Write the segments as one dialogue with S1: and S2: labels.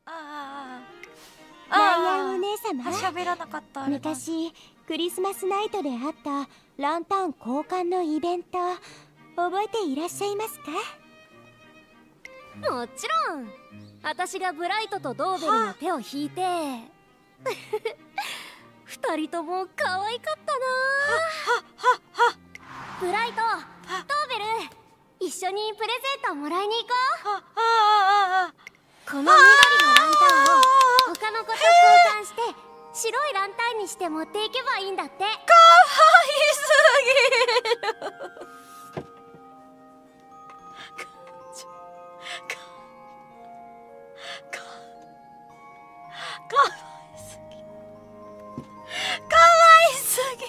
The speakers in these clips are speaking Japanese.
S1: ライアンお姉様、
S2: 喋らなかった。
S1: 昔クリスマスナイトであったランタン交換のイベント、覚えていらっしゃいますか？
S3: もちろん。私がブライトとドーベルの手を引いて二人とも可愛かったな。ブライト、ドーベル、一緒にプレゼントもらいに行こう。この緑のランタンを他の子と交換して白いランタンにして持っていけばいいんだって。かわい
S2: すぎるかわいすぎ、かわいすぎ、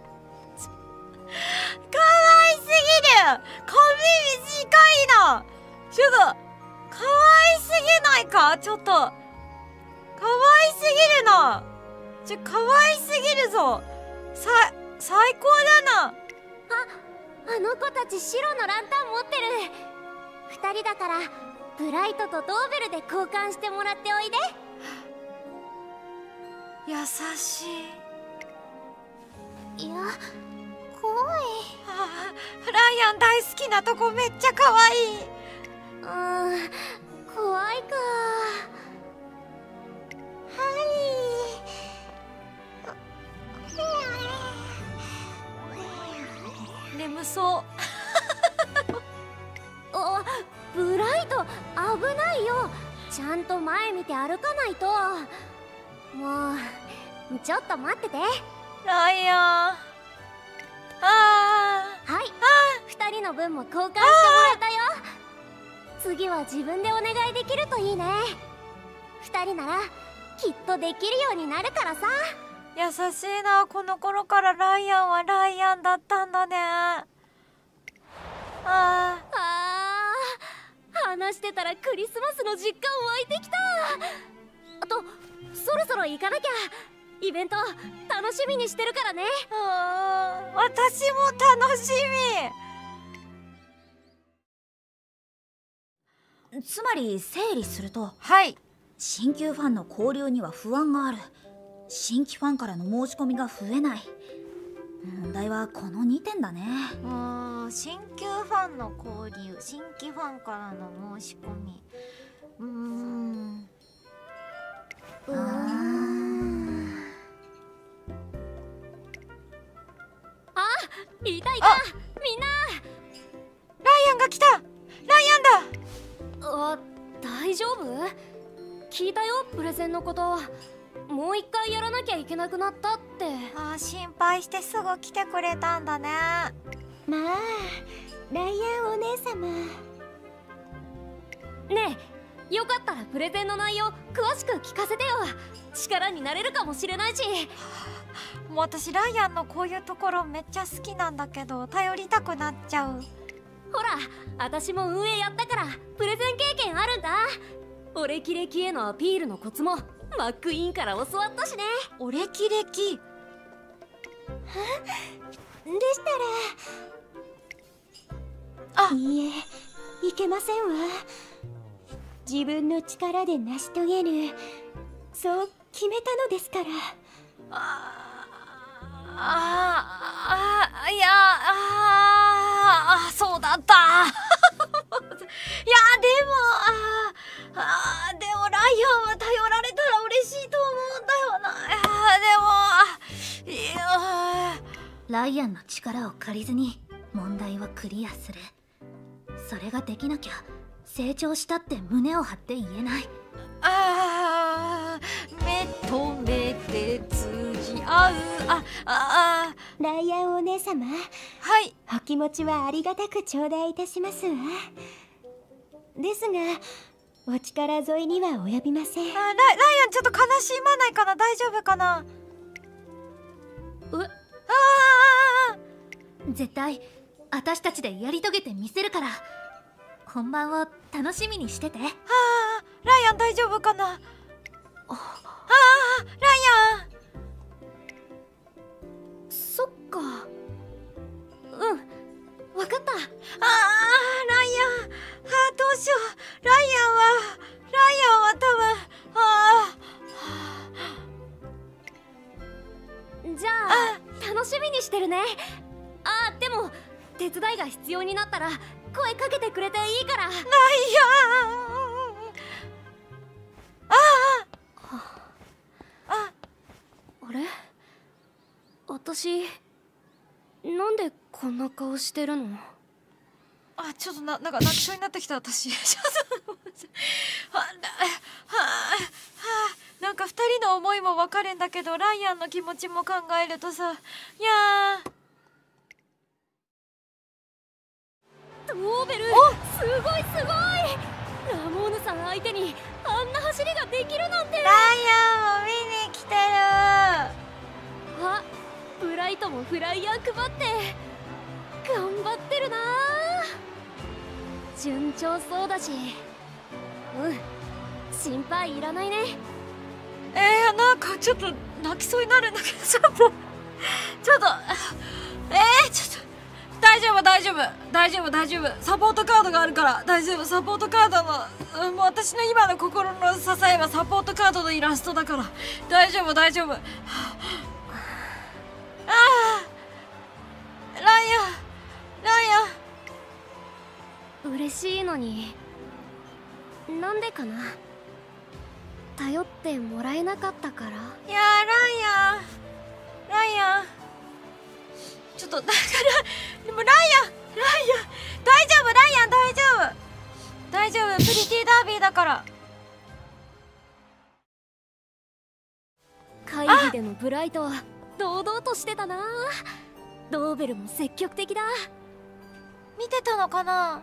S2: かわいすぎる。髪短いな。ちょっとかわいすぎないか。ちょっとかわいすぎるな。かわいすぎるぞ。最高だな。
S3: あの子たち白のランタン持ってる。二人だからブライトとドーベルで交換してもらっておいで。
S2: 優しい。
S3: いや、怖い。
S2: ライアン大好きなとこめっちゃ可愛い。
S3: 怖いか。
S2: 眠そう
S3: あ、ブライト、危ないよ。ちゃんと前見て歩かないと。もうちょっと待ってて。
S2: ライアン。
S3: はい、二人の分も交換してもらったよ。次は自分でお願いできるといいね。二人ならきっとできるようになるからさ。
S2: 優しいな。この頃からライアンはライアンだったんだね。
S3: 話してたらクリスマスの実感湧いてきた。あとそろそろ行かなきゃ。イベント楽しみにしてるからね。
S2: 私も楽し
S4: み。つまり整理すると、
S2: はい、
S4: 新旧ファンの交流には不安がある。新規ファンからの申し込みが増えない。問題はこの2点だね。
S2: 新旧ファンの交流、新規ファンからの申し込み。
S3: いたみんな。
S2: ライアンが来た。ライアン
S3: だ。大丈夫？聞いたよ、プレゼンのこと。もう一回やらなきゃいけなくなったって。
S2: 心配してすぐ来てくれたんだね。
S1: まあ、ライアンお姉様。
S3: ねえ、よかったらプレゼンの内容詳しく聞かせてよ。力になれるかもしれないし。
S2: もう私ライアンのこういうところめっちゃ好きなんだけど、頼りたくなっちゃう。
S3: ほら、私も運営やったからプレゼン経験あるんだ。お歴々へのアピールのコツもマックイーンから教わったしね。
S2: お歴々？
S1: でしたら、いいえ、いけませんわ。自分の力で成し遂げる、そう決めたのですから。
S2: そうだった。いやでもライアンは頼られたら嬉しいと思うんだよな。
S4: ライアンの力を借りずに問題をクリアする。それができなきゃ成長したって胸を張って言えない。
S2: 目と目で通じ合う。
S1: ライアンお姉様、
S2: はい、
S1: お気持ちはありがたく頂戴いたしますわ。ですがお力添えには及びません。
S2: ライアンちょっと悲しまないかな。大丈夫かな。
S4: 絶対私たちでやり遂げてみせるから、本番を楽しみにしてて。
S2: ライアン大丈夫かな。ライアン。
S3: そっか。わかった。
S2: ライアン。どうしよう。ライアンは多分
S3: してるね。あ、でも手伝いが必要になったら声かけてくれていいから。ライアン。あれ、私なんでこんな顔してるの？
S2: あ、ちょっとなんか泣きそうになってきた私。ちょっとなんか2人の思いも分かるんだけど、ライアンの気持ちも考えるとさ、いやー。
S3: ドーベル、すごいすごい。ラモーヌさん相手にあんな走りができるなんて。
S2: ライアンを見に来てる。
S3: あ、ブライトもフライヤー配って頑張ってるな。順調そうだし、心配いらないね。
S2: なんかちょっと泣きそうになるんだけど、ちょっと大丈夫サポートカードがあるから大丈夫。サポートカードの、もう私の今の心の支えはサポートカードのイラストだから大丈夫。ライアン
S3: 嬉しいのになんでかな。頼ってもらえなかったから。
S2: いやー、ライアンちょっとだからでもライアン大丈夫プリティダービーだから。
S3: 会議でのブライトは堂々としてたな。ドーベルも積極的だ。
S2: 見てたのかな。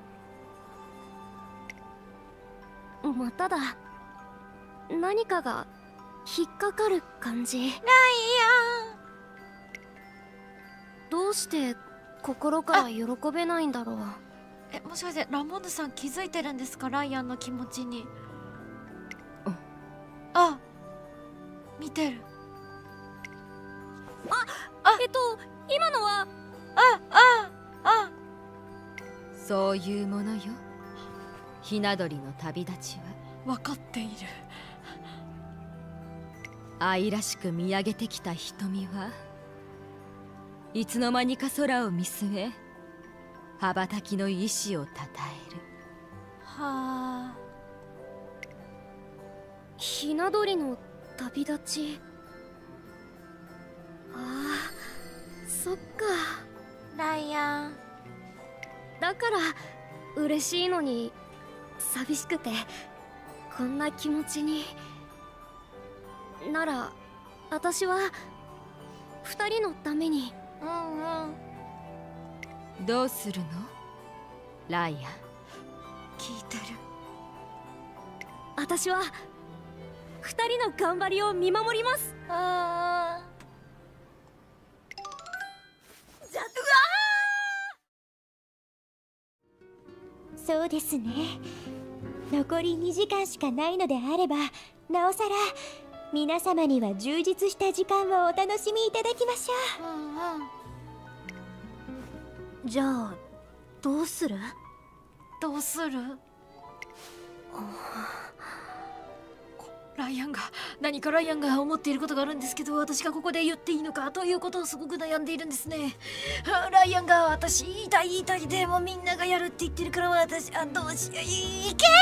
S3: まただ、何かが引っかかる感じ。ライアン、どうして心から喜べないんだろう。
S2: もしかしてラモンヌさん気づいてるんですか、ライアンの気持ちに。見てる。
S3: 今のは
S5: そういうものよ、ひな鳥の旅立ちは。
S2: 分かっている。
S5: 愛らしく見上げてきた瞳はいつの間にか空を見据え、羽ばたきの意志をたたえる。
S2: はあ。
S3: ひな鳥の旅立ち。そっか。
S2: ライアン、
S3: だから嬉しいのに寂しくてこんな気持ちに。なら私は2人のために。
S5: どうするのライアン。
S2: 聞いてる。
S3: 私は2人の頑張りを見守ります。
S1: そうですね。残り2時間しかないのであれば、なおさら皆様には充実した時間をお楽しみいただきましょ
S4: う。じゃあどうする？
S2: 何かライアンが思っていることがあるんですけど、私がここで言っていいのかということをすごく悩んでいるんですね。ライアンが私言いたいでもみんながやるって言ってるから、私どうしよう。いけラ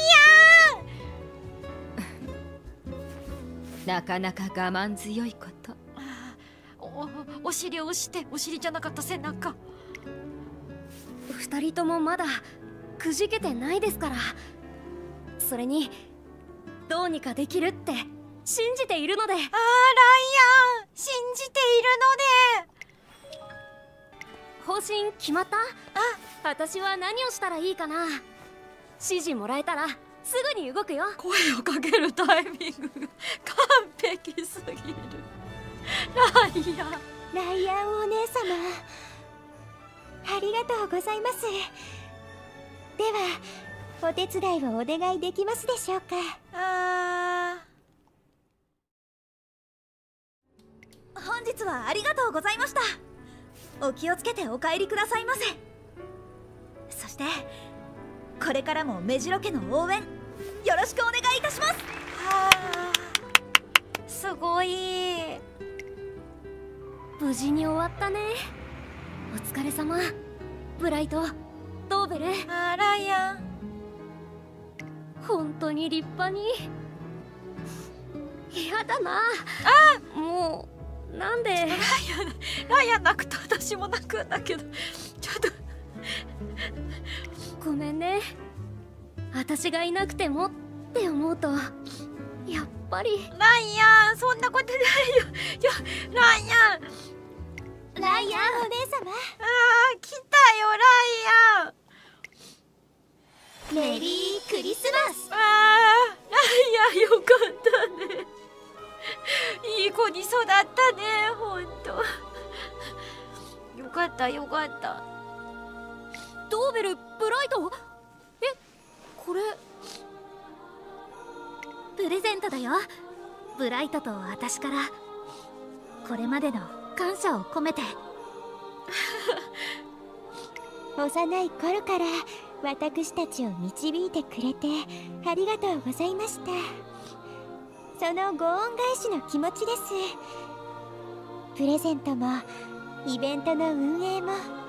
S5: イアンなかなか我慢強いこと。
S2: お尻を押して、お尻じゃなかった背中。
S3: 2人ともまだくじけてないですから。それにどうにかできるって信じているので。ライアン
S2: 信じているので。
S3: 方針決まった？私は何をしたらいいかな。指示もらえたらすぐに動くよ。
S2: 声をかけるタイミングが完璧すぎる。ライアン
S1: お姉様、ありがとうございます。ではお手伝いをお願いできますでしょうか。
S4: 本日はありがとうございました。お気をつけてお帰りくださいませ。そしてこれからも目白家の応援よろしくお願いいたします。
S2: すごい。
S3: ブ無事に終わったね。お疲れ様、ブライト、ドーベル。
S2: あー、ライアン。
S3: 本当に立派に。やだな。もうなんで。
S2: ライアン泣くと私も泣くんだけど、ちょっと
S3: ごめんね。私がいなくてもって思うとやっぱり。
S2: ライアン、そんなことないよ。ライアン。
S3: ライアン
S1: お姉様、
S2: あー、来たよ、ライアン。
S3: メリークリスマス。
S2: あー、ライアンよかったね。いい子に育ったね、ほんと。よかったよかった。
S3: ドーベル、ブライト。これプレゼントだよ。ブライトと私からこれまでの感謝を込めて。
S1: 幼い頃から私たちを導いてくれてありがとうございました。そのご恩返しの気持ちです。プレゼントもイベントの運営も。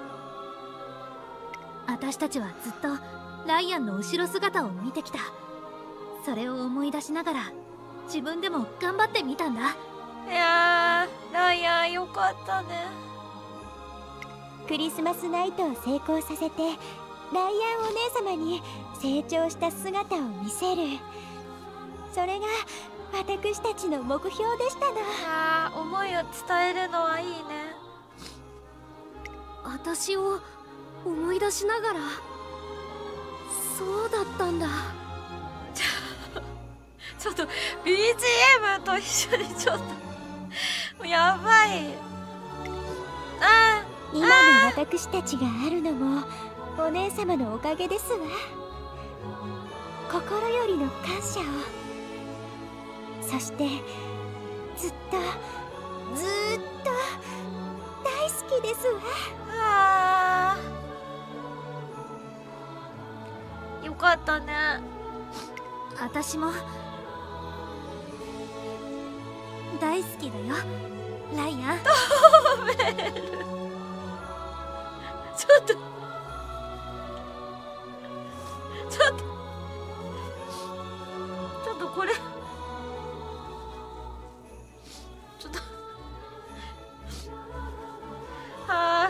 S4: 私たちはずっとライアンの後ろ姿を見てきた。それを思い出しながら自分でも頑張ってみたんだ。
S2: いやー、ライアンよかったね。
S1: クリスマスナイトを成功させてライアンお姉様に成長した姿を見せる。それが私たちの目標でしたの。
S2: あー、思いを伝えるのはいいね。
S3: 私を思い出しながら。そうだったんだ。
S2: ちょっと BGM と一緒にちょっとやばい。あー、
S1: 今の私たちがあるのもお姉様のおかげですわ。心よりの感謝を。そしてずっと大好きですわ。
S2: あー、よかったね。
S4: 私も大好きだよ、ライアン。
S2: ちょっとこれちょっとはあ、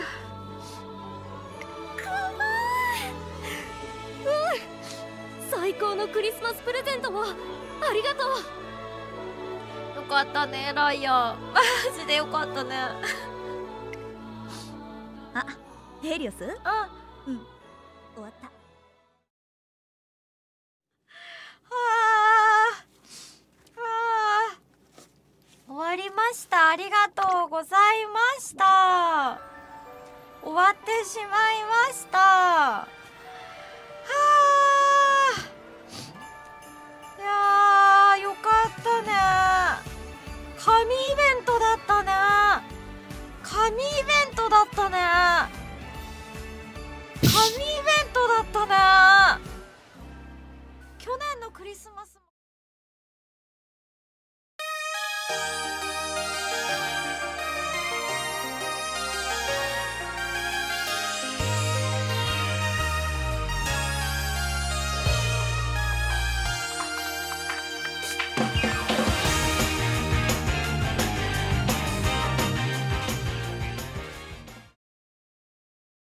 S3: 最高のクリスマスプレゼントをありがとう。
S2: よかったね、ライアン。マジでよかったね。
S4: あ、ヘリオス？
S2: あ、
S4: 終わった。
S2: 終わりました。ありがとうございました。終わってしまいました。